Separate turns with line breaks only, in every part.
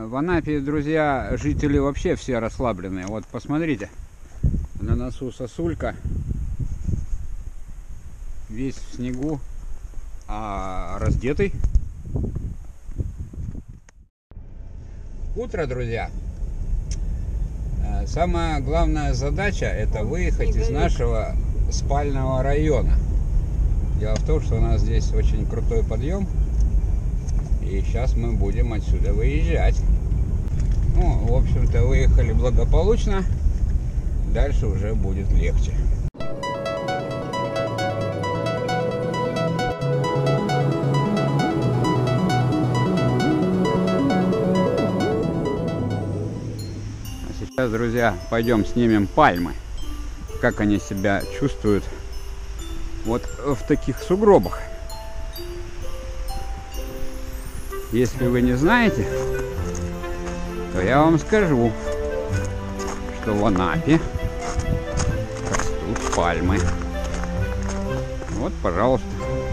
В Анапе, друзья, жители вообще все расслабленные. Вот посмотрите, на носу сосулька, весь в снегу, а раздетый. Утро, друзья. Самая главная задача — это выехать из нашего спального района. Дело в том, что у нас здесь очень крутой подъем, и сейчас мы будем отсюда выезжать. Ну, в общем-то, выехали благополучно, дальше уже будет легче. Сейчас, друзья, пойдем снимем пальмы, как они себя чувствуют вот в таких сугробах. Если вы не знаете, то я вам скажу, что в Анапе растут пальмы. Вот, пожалуйста.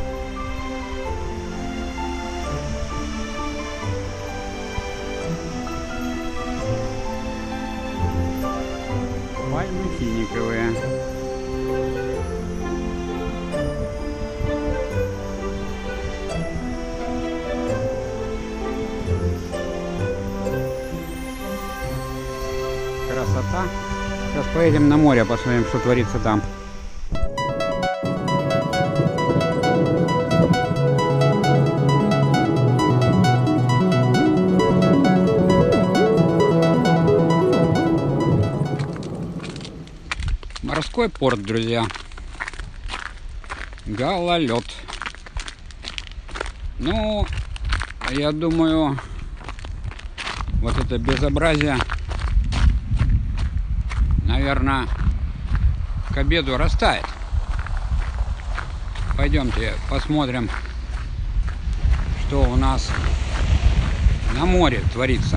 Пальмы финиковые. Красота. Сейчас поедем на море, посмотрим, что творится там. Морской порт, друзья. Гололед. Ну, я думаю, вот это безобразие, наверное, к обеду растает. Пойдемте посмотрим, что у нас на море творится.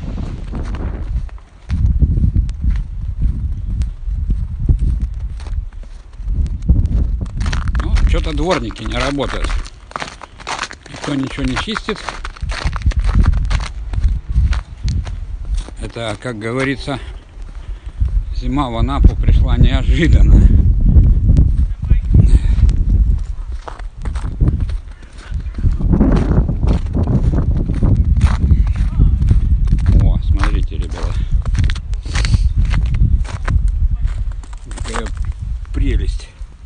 Ну, что-то дворники не работают. Никто ничего не чистит. Это, как говорится, зима в Анапу пришла неожиданно. О, смотрите, ребята. Какая прелесть.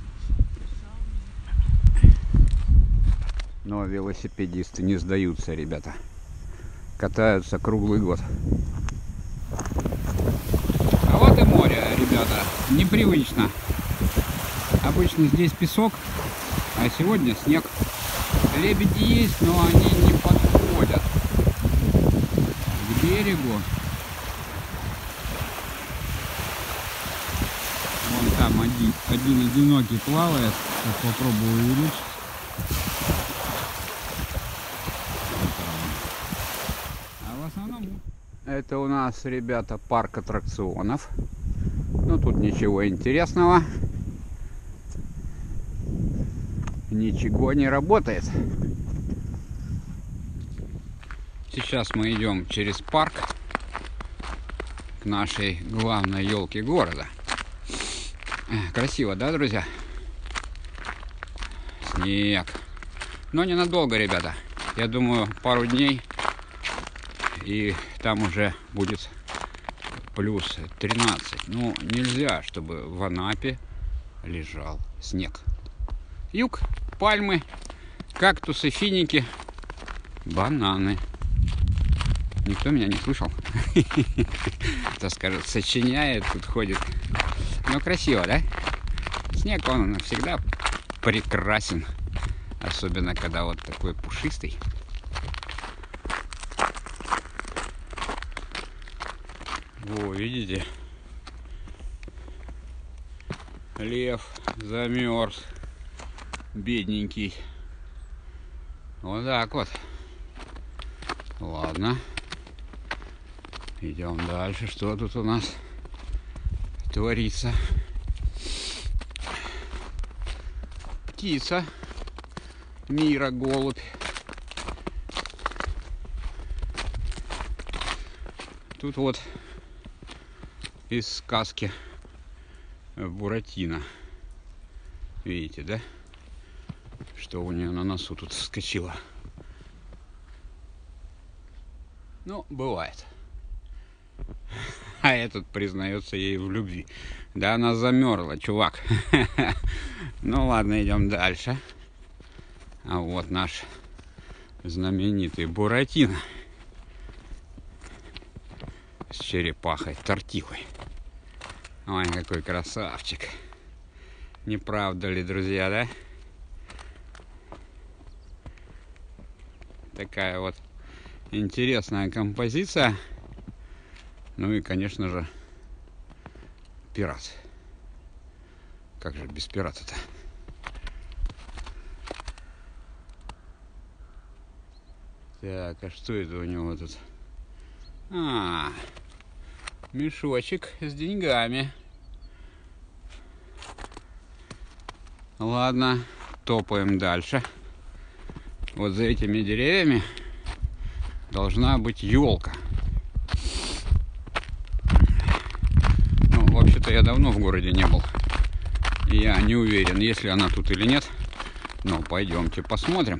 Но велосипедисты не сдаются, ребята. Катаются круглый год. А вот и море, ребята. Непривычно. Обычно здесь песок, а сегодня снег. Лебеди есть, но они не подходят к берегу. Вон там один одинокий плавает. Сейчас попробую увеличить. А в основном это у нас, ребята, парк аттракционов. Ну, тут ничего интересного. Ничего не работает. Сейчас мы идем через парк к нашей главной елке города. Красиво, да, друзья? Снег. Но ненадолго, ребята. Я думаю, пару дней, и там уже будет плюс 13. Ну, нельзя, чтобы в Анапе лежал снег. Юг, пальмы, кактусы, финики, бананы. Никто меня не слышал. Кто скажет, сочиняет, тут ходит. Ну, красиво, да? Снег, он всегда прекрасен. Особенно, когда вот такой пушистый. Во, видите? Лев замерз. Бедненький. Вот так вот. Ладно. Идем дальше. Что тут у нас творится? Птица. Мира, голубь. тут вот из сказки Буратино. Видите, да? Что у нее на носу тут вскочило. Ну, бывает. А этот признается ей в любви. Да она замерзла, чувак. Ну ладно, идем дальше. А вот наш знаменитый Буратино. С черепахой, тортилой. Ой, какой красавчик. Не правда ли, друзья, да? Такая вот интересная композиция. Ну и, конечно же, пират. Как же без пирата-то? Так, а что это у него тут? Мешочек с деньгами. Ладно, топаем дальше. Вот за этими деревьями должна быть елка. Ну, вообще-то я давно в городе не был. И я не уверен, есть ли она тут или нет. Но пойдемте посмотрим.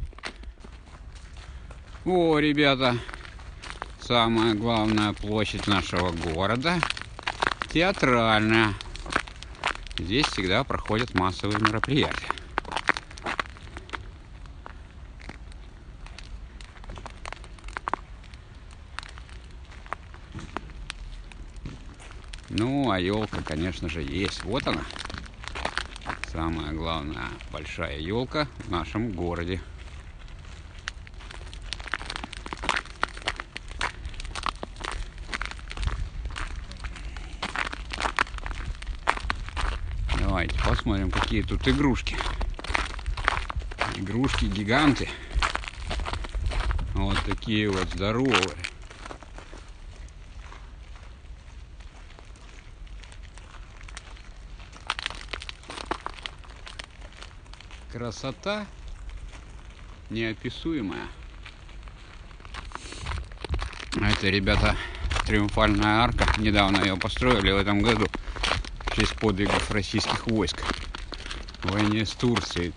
О, ребята, самая главная площадь нашего города — Театральная. Здесь всегда проходят массовые мероприятия. Ну, а елка, конечно же, есть. Вот она. Самая главная большая елка в нашем городе. Давайте посмотрим, какие тут игрушки. Игрушки-гиганты. Вот такие вот здоровые. Красота неописуемая. Это, ребята, Триумфальная арка. Недавно ее построили в этом году в честь подвигов российских войск в войне с Турцией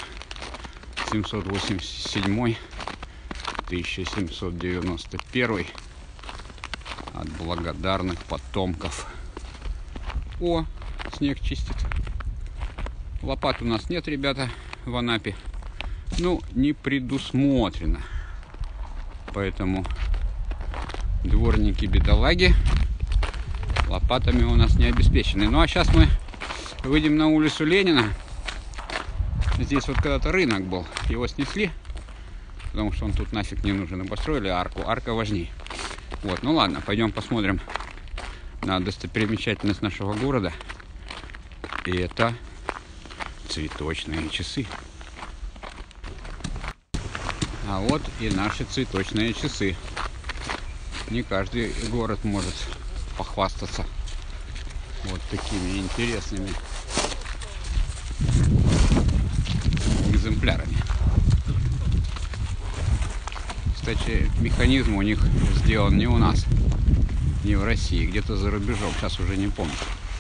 1787-1791 от благодарных потомков. О, снег чистит. Лопат у нас нет, ребята, в Анапе. Ну, не предусмотрено. Поэтому дворники-бедолаги лопатами у нас не обеспечены. Ну, а сейчас мы выйдем на улицу Ленина. Здесь вот когда-то рынок был. Его снесли, потому что он тут нафиг не нужен. И построили арку. Арка важнее. Вот, ну ладно, пойдем посмотрим на достопримечательность нашего города. И это цветочные часы. А вот и наши цветочные часы. Не каждый город может похвастаться вот такими интересными экземплярами. Кстати, механизм у них сделан не у нас, не в России, где-то за рубежом, сейчас уже не помню.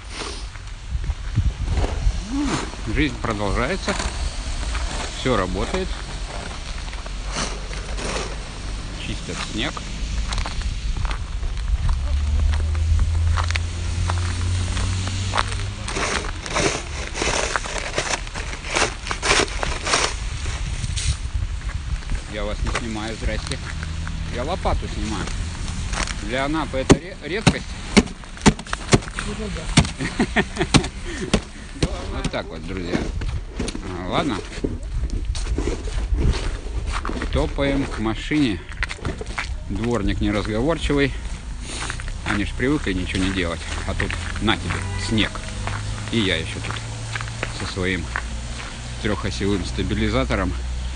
Жизнь продолжается, все работает, чистят снег. Я вас не снимаю, здрасте. Я лопату снимаю. Для Анапы это редкость. Вот так вот, друзья. Ладно. Топаем к машине. Дворник неразговорчивый. Они ж привыкли ничего не делать. А тут на тебе снег. И я еще тут со своим трехосевым стабилизатором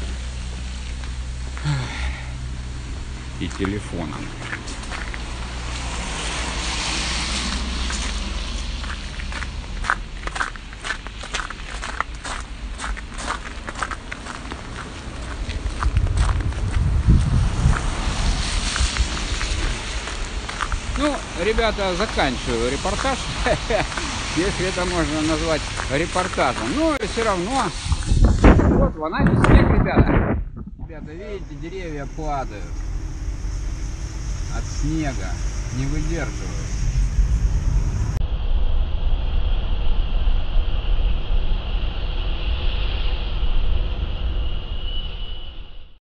и телефоном. Ну, ребята, заканчиваю репортаж, если это можно назвать репортажем. Но все равно, вот в Анапе снег, ребята. Ребята, видите, деревья падают от снега, не выдерживают.